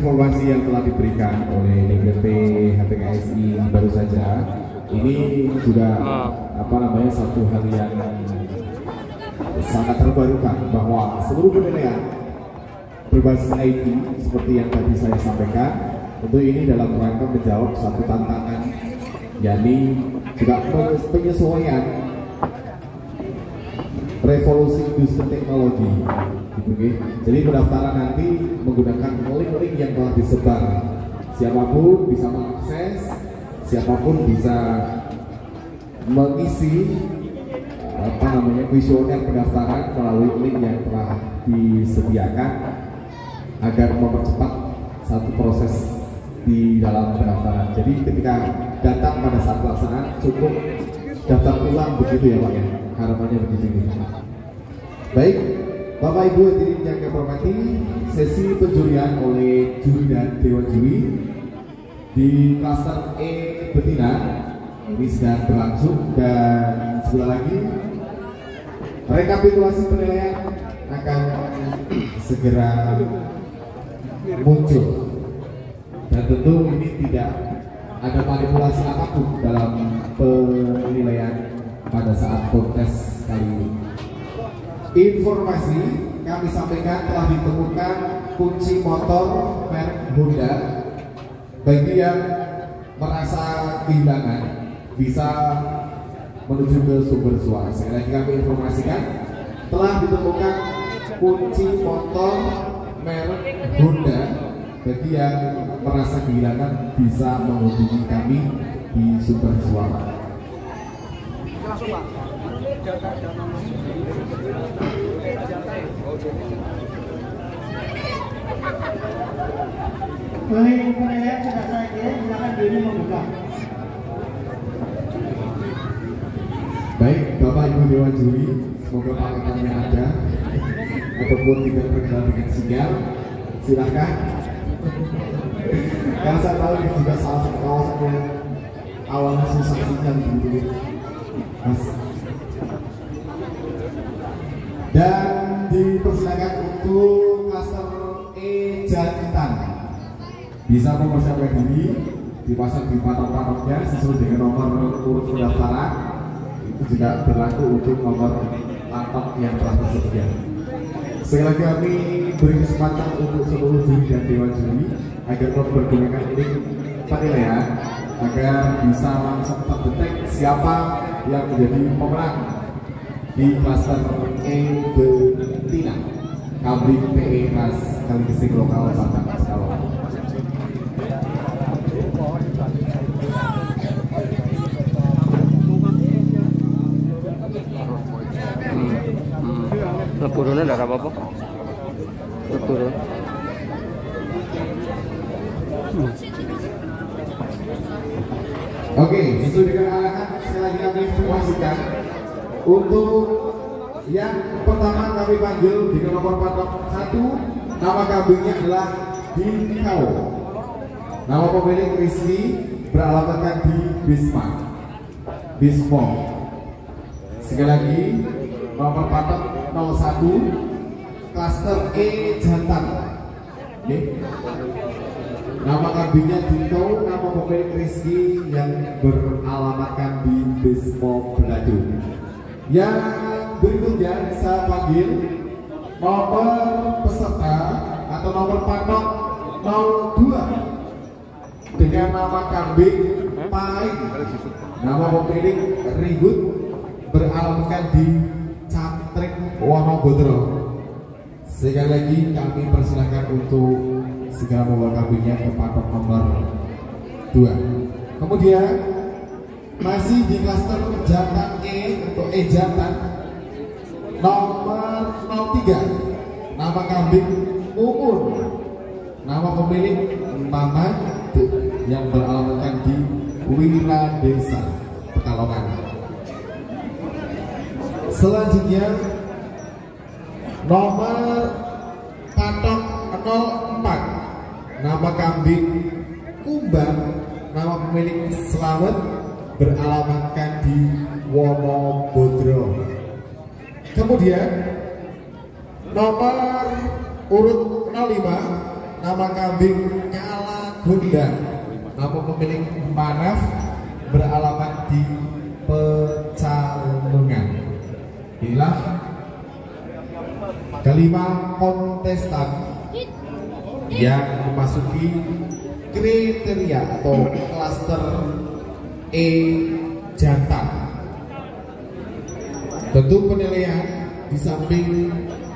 informasi yang telah diberikan oleh DPP HPKSI baru saja, ini juga satu hal yang sangat terbarukan bahwa seluruh penilaian berbasis IT seperti yang tadi saya sampaikan, tentu ini dalam rangka menjawab satu tantangan, yakni juga penyesuaian revolusi industri teknologi, gitu, jadi pendaftaran nanti menggunakan link-link yang telah disebar, siapapun bisa mengakses, siapapun bisa mengisi kuesioner pendaftaran melalui link yang telah disediakan agar mempercepat satu proses di dalam pendaftaran. Jadi ketika datang pada saat pelaksanaan cukup daftar ulang begitu ya Pak ya, harapannya begitu. Baik, Bapak Ibu hadirin yang kami hormati, sesi penjurian oleh juri dan dewan juri di klaster E betina ini sedang berlangsung, dan sebentar lagi rekapitulasi penilaian akan segera muncul, dan tentu ini tidak ada manipulasi apapun dalam penilaian pada saat kontes kali ini. Informasi kami sampaikan telah ditemukan kunci motor merek Honda. Bagi yang merasa kehilangan bisa menuju ke sumber suara. Sekali lagi kami informasikan telah ditemukan kunci motor merek Honda. Bagi yang merasa kehilangan bisa menghubungi kami di sumber suara. Baik, penilaian sudah saya kirim, silakan diri membuka. Baik, Bapak Ibu Dewan Juri, semoga paketannya ada ataupun tidak terkendala dengan sinyal, silahkan. Karena saya tahu ini juga salah satu kawasan yang awalnya susah sinyal dulu, Mas. Dan dipersilakan untuk klaster E Jantan bisa mempersiapkan diri, dipasang di patok-patoknya sesuai dengan nomor urut pendaftaran. Itu juga berlaku untuk nomor patok yang telah tersedia. Sekali lagi kami beri kesempatan untuk seluruh juri dan dewan juri agar mempergunakan link penilaian agar bisa langsung terdetek siapa yang menjadi pemenang di klaster E betina Kabrik PE Ras Kaligesing Lokal Batang Pekalongan. Turunnya enggak apa-apa. Turun. Oke, sesuai dengan arahan sekali lagi kami informasikan untuk yang pertama kami panggil di nomor patok 1, nama kambingnya adalah Dikau. Nama pemilik Rizky beralamatkan di Bismo. Sekali lagi nomor patok 01 klaster E Jantan. Nama kambingnya Dito, nama pemilik Rizky yang beralamatkan di Bismo Belado. Yang berikutnya saya panggil nomor peserta atau nomor patok 02 dengan nama kambing Paing, nama pemilik Ribut beralamatkan di Cantrik Wonobodro. Sekali lagi kami persilahkan untuk segera membawa kambingnya ke patok nomor 2. Kemudian masih di klaster jantan E untuk E jantan nomor 03 nama kambing Mumun, nama pemilik Mamat yang beralamatkan di Wira Desa Pekalongan. Selanjutnya nomor patok 04 nama kambing Kumbang, nama pemilik Selamat beralamatkan di Wonobodro. Kemudian nomor urut 05 nama kambing Kalagunda, nama pemilik manaf beralamat di Pecalungan. Inilah kelima kontestan yang memasuki kriteria atau klaster E jantan. Tentu penilaian di samping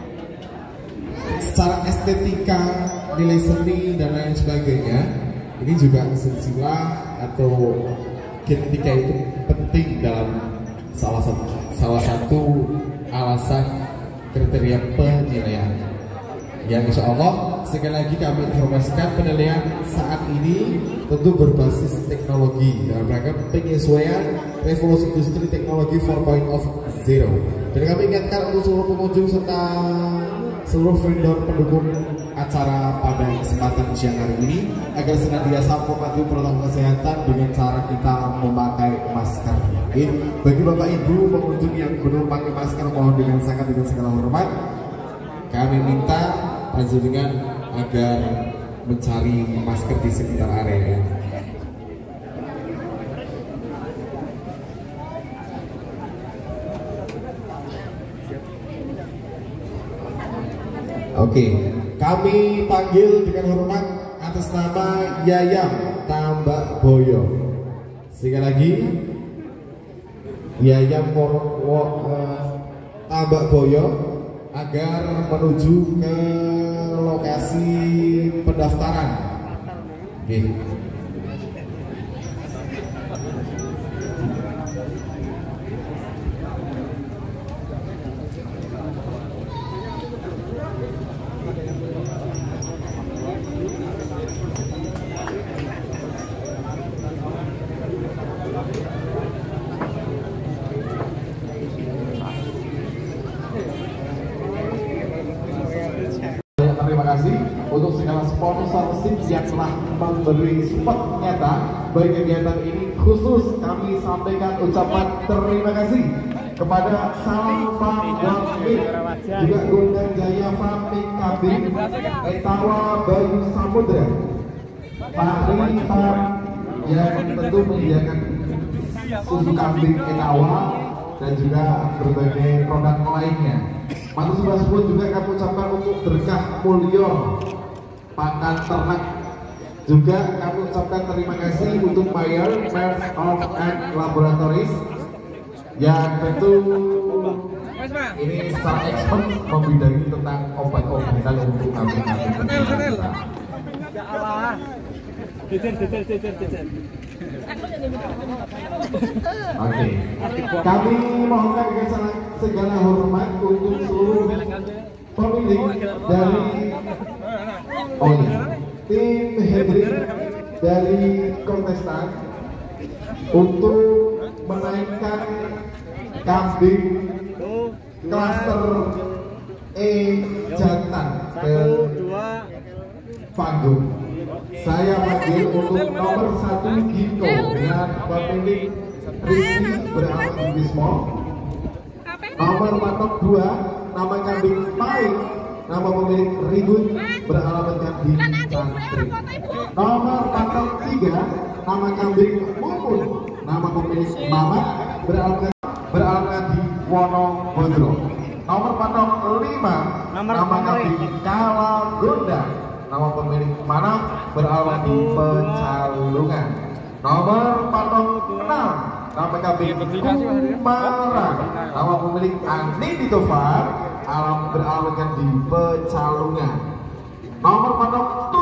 secara estetika, nilai seni dan lain sebagainya, ini juga sila atau genetika itu penting dalam salah satu alasan kriteria penilaian. Yang insya Allah sekali lagi kami informasikan penilaian saat ini tentu berbasis teknologi dalam rangka penyesuaian revolusi industri teknologi 4.0. Dan kami ingatkan untuk seluruh pengunjung serta seluruh vendor pendukung acara pada kesempatan siang hari ini agar senantiasa mematuhi protokol kesehatan dengan cara kita memakai masker. Bagi bapak ibu pengunjung yang belum pakai masker, mohon dengan segala hormat kami minta panjenengan agar mencari masker di sekitar area. Oke, kami panggil dengan hormat atas nama Yayam Tambak Boyo. Sekali lagi, Yayam Tambak Boyo agar menuju ke lokasi pendaftaran. Oke. Terima kasih untuk segala sponsorship yang telah memberi support nyata bagi kegiatan ini. Khusus kami sampaikan ucapan terima kasih kepada Salam Farm Meat, juga Gondang Jaya Farming Kambing, Etawa Bayu Samudra, Fahri Farm yang tentu menyediakan susu kambing Etawa dan juga berbagai produk lainnya. Matur sudah sebut juga kami ucapkan untuk Berkah Mulyo Pakan Ternak. Juga kami ucapkan terima kasih untuk Bayer First of and Laboratories yang tentu ini secara expert membidangi tentang obat-obatan untuk kambing-kambing. Ya Allah. Oke, kami mohonkan dengan segala hormat untuk seluruh pemilik dari tim Hendrik dari kontestan untuk menaikkan kambing klaster E jantan ke panggung. Saya panggil untuk nomor 1 Gito dengan pemilik Rizky beralamat di Wismo. Nomor patok 2 nama kambing Paik, nama pemilik Ribut beralamat di Cantri. Nomor patok 3 nama kambing Mumun, nama pemilik Mamat beralamat di Wonobodro. Nomor patok 5 nama kambing Kalagunda, nama pemilik Manaf beralamat di Pecalungan. Nomor patok 6 nama kambing Kumaran, nama pemilik Ani Ditofar, alam beralamat di Pecalungan. Nomor patok